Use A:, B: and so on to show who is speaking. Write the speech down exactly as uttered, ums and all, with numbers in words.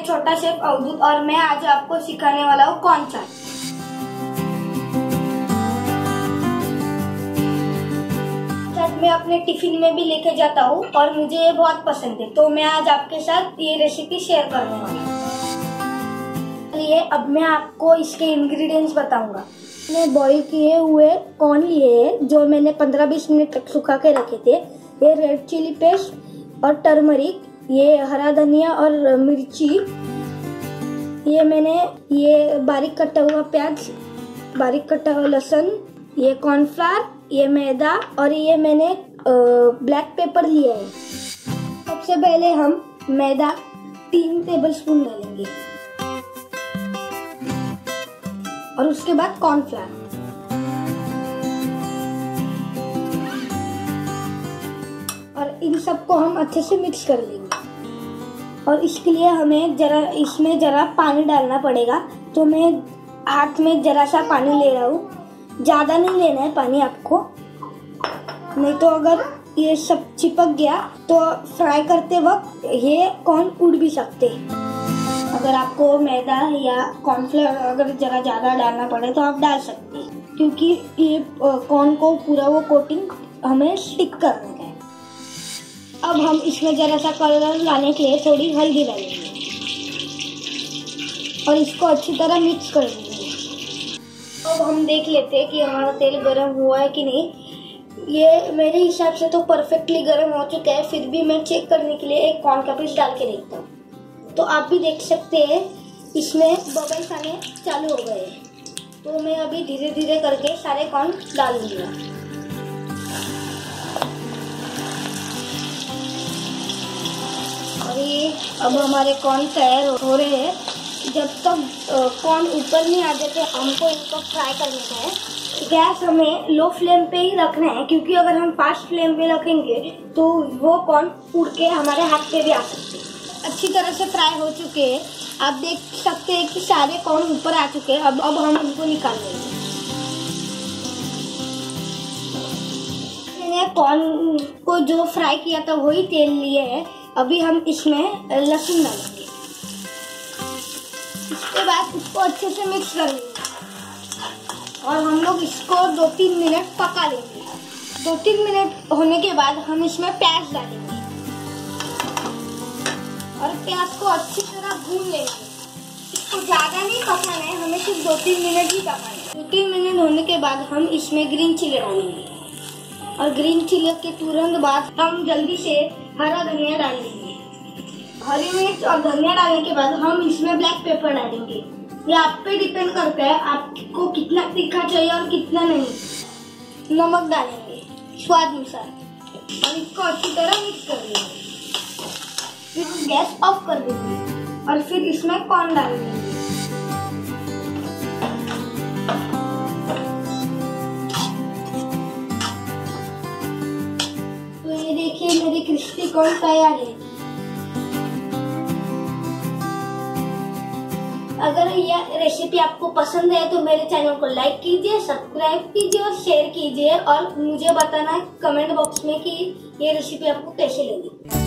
A: छोटा शेफ अवधूत और मैं आज आपको सिखाने वाला हूँ कॉर्न चाट। चाट मैं अपने टिफिन में भी लेके जाता हूँ और मुझे ये बहुत पसंद है, तो मैं आज आपके साथ ये रेसिपी शेयर करने वाला हूँ। चलिए अब मैं आपको इसके इंग्रेडिएंट्स बताऊंगा। मैंने बॉईल किए हुए कॉर्न लिए हैं जो मैंने पंद्रह बीस मिनट तक सुखा के रखे थे। ये रेड चिली पेस्ट और टर्मरिक, ये हरा धनिया और मिर्ची, ये मैंने ये बारीक कटा हुआ प्याज, बारीक कटा हुआ लहसुन, ये कॉर्नफ्लावर, ये मैदा और ये मैंने ब्लैक पेपर लिया है। सबसे पहले हम मैदा तीन टेबलस्पून डालेंगे और उसके बाद कॉर्नफ्लावर और इन सबको हम अच्छे से मिक्स कर लेंगे। और इसके लिए हमें जरा इसमें जरा पानी डालना पड़ेगा, तो मैं हाथ में जरा सा पानी ले रहा हूँ। ज़्यादा नहीं लेना है पानी आपको, नहीं तो अगर ये सब चिपक गया तो फ्राई करते वक्त ये कॉर्न उड़ भी सकते हैं। अगर आपको मैदा या कॉर्नफ्लोर अगर जरा ज़्यादा डालना पड़े तो आप डाल सकते हैं, क्योंकि ये कॉर्न को पूरा वो कोटिंग हमें स्टिक करना है। अब हम इसमें जरा सा कलर लाने के लिए थोड़ी हल्दी डालेंगे और इसको अच्छी तरह मिक्स कर देंगे। अब हम देख लेते हैं कि हमारा तेल गर्म हुआ है कि नहीं। ये मेरे हिसाब से तो परफेक्टली गर्म हो चुका है, फिर भी मैं चेक करने के लिए एक कॉर्न का पीस डाल के देखता हूँ। तो आप भी देख सकते हैं इसमें बबल्स आने चालू हो गए हैं, तो मैं अभी धीरे धीरे करके सारे कॉर्न डाल दूंगा। और ये अब हमारे कॉर्न तैयार हो रहे हैं। जब तक कॉर्न ऊपर नहीं आ जाते हमको इनको फ्राई करना है। गैस हमें लो फ्लेम पे ही रखना है, क्योंकि अगर हम फास्ट फ्लेम पे रखेंगे तो वो कॉर्न उड़ के हमारे हाथ पे भी आ सकते हैं। अच्छी तरह से फ्राई हो चुके हैं, आप देख सकते हैं कि सारे कॉर्न ऊपर आ चुके हैं। अब अब हम इनको निकाल लेंगे। मैंने कॉर्न को जो फ्राई किया था वही तेल लिए है। अभी हम इसमें लहसुन डालेंगे, इसके बाद उसको अच्छे से मिक्स कर लेंगे और हम लोग इसको दो तीन मिनट पका लेंगे। दो तीन मिनट होने के बाद हम इसमें प्याज डालेंगे और प्याज को अच्छी तरह भून लेंगे। इसको ज़्यादा नहीं पकाना है, हमें सिर्फ दो तीन मिनट ही पकाना है। दो तीन मिनट होने के बाद हम इसमें ग्रीन चिली डालेंगे और ग्रीन चिली के तुरंत बाद हम जल्दी से हरा धनिया डाल देंगे। हरी मिर्च और धनिया डालने के बाद हम इसमें ब्लैक पेपर डालेंगे। ये आप पे डिपेंड करता है आपको कितना तीखा चाहिए और कितना नहीं। नमक डालेंगे स्वाद अनुसार और इसको अच्छी तरह मिक्स कर लेंगे। फिर गैस ऑफ कर देंगे और फिर इसमें कॉर्न डाल देंगे। तो ये देखिए मेरी क्रिस्पी कॉर्न तैयार है। अगर यह रेसिपी आपको पसंद है तो मेरे चैनल को लाइक कीजिए, सब्सक्राइब कीजिए और शेयर कीजिए और मुझे बताना कमेंट बॉक्स में कि ये रेसिपी आपको कैसे लगी।